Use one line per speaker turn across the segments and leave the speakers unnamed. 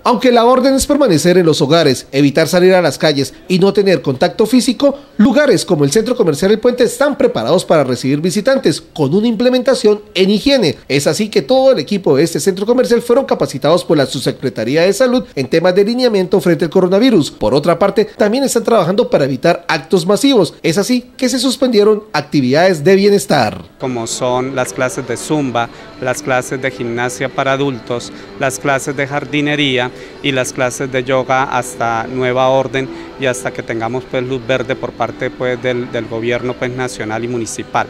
Aunque la orden es permanecer en los hogares, evitar salir a las calles y no tener contacto físico, lugares como el Centro Comercial El Puente están preparados para recibir visitantes con una implementación en higiene. Es así que todo el equipo de este centro comercial fueron capacitados por la Subsecretaría de Salud en temas de lineamiento frente al coronavirus. Por otra parte, también están trabajando para evitar actos masivos. Es así que se suspendieron actividades de bienestar.
Como son las clases de zumba, las clases de gimnasia para adultos, las clases de jardinería y las clases de yoga hasta nueva orden y hasta que tengamos pues luz verde por parte pues del gobierno pues nacional y municipal.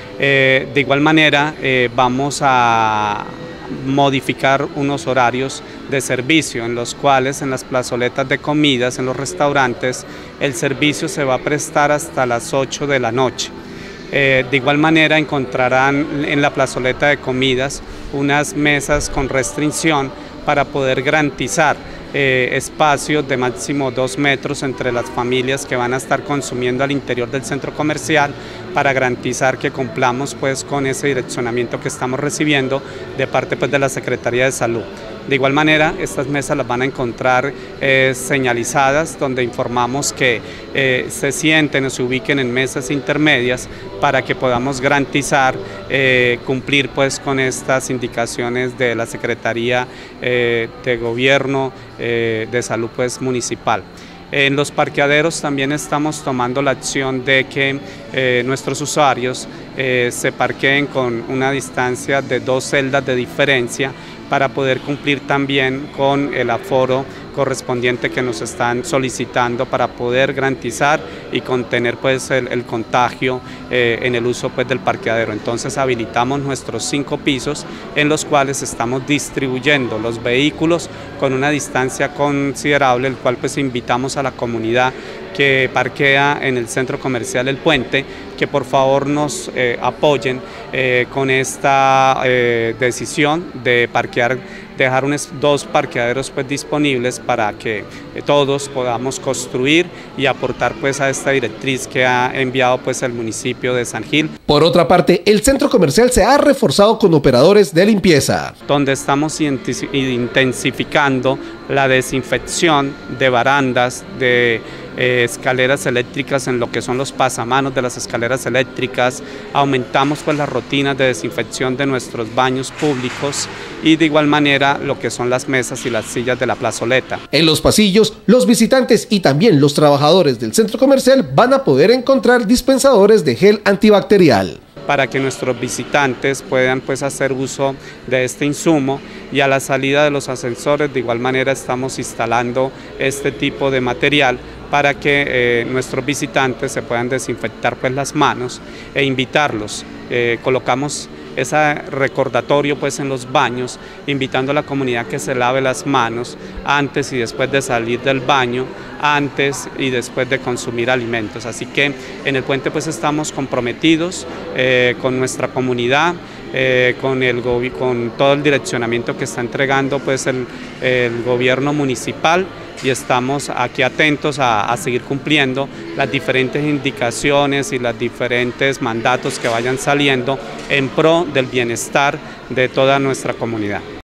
De igual manera vamos a modificar unos horarios de servicio en los cuales en las plazoletas de comidas, en los restaurantes, el servicio se va a prestar hasta las 8 de la noche. De igual manera encontrarán en la plazoleta de comidas unas mesas con restricción para poder garantizar espacios de máximo 2 metros entre las familias que van a estar consumiendo al interior del centro comercial para garantizar que cumplamos pues con ese direccionamiento que estamos recibiendo de parte pues de la Secretaría de Salud. De igual manera, estas mesas las van a encontrar señalizadas, donde informamos que se sienten o se ubiquen en mesas intermedias para que podamos garantizar cumplir pues con estas indicaciones de la Secretaría de Gobierno de Salud pues municipal. En los parqueaderos también estamos tomando la acción de que nuestros usuarios se parqueen con una distancia de 2 celdas de diferencia para poder cumplir también con el aforo correspondiente que nos están solicitando para poder garantizar y contener pues el contagio en el uso pues del parqueadero. Entonces habilitamos nuestros 5 pisos en los cuales estamos distribuyendo los vehículos con una distancia considerable, el cual pues invitamos a la comunidad que parquea en el centro comercial El Puente, que por favor nos apoyen con esta decisión de parquear, dejar 2 parqueaderos pues disponibles para que todos podamos construir y aportar pues a esta directriz que ha enviado pues el municipio de San Gil.
Por otra parte, el centro comercial se ha reforzado con operadores de limpieza,
donde estamos intensificando la desinfección de barandas, de escaleras eléctricas en lo que son los pasamanos de las escaleras eléctricas. Aumentamos pues las rutinas de desinfección de nuestros baños públicos y de igual manera lo que son las mesas y las sillas de la plazoleta.
En los pasillos, los visitantes y también los trabajadores del centro comercial van a poder encontrar dispensadores de gel antibacterial,
para que nuestros visitantes puedan pues hacer uso de este insumo, y a la salida de los ascensores de igual manera estamos instalando este tipo de material para que nuestros visitantes se puedan desinfectar pues las manos e invitarlos. Colocamos ese recordatorio pues en los baños, invitando a la comunidad que se lave las manos antes y después de salir del baño, antes y después de consumir alimentos. Así que en El Puente pues estamos comprometidos con nuestra comunidad, con todo el direccionamiento que está entregando pues el gobierno municipal, y estamos aquí atentos a seguir cumpliendo las diferentes indicaciones y los diferentes mandatos que vayan saliendo en pro del bienestar de toda nuestra comunidad.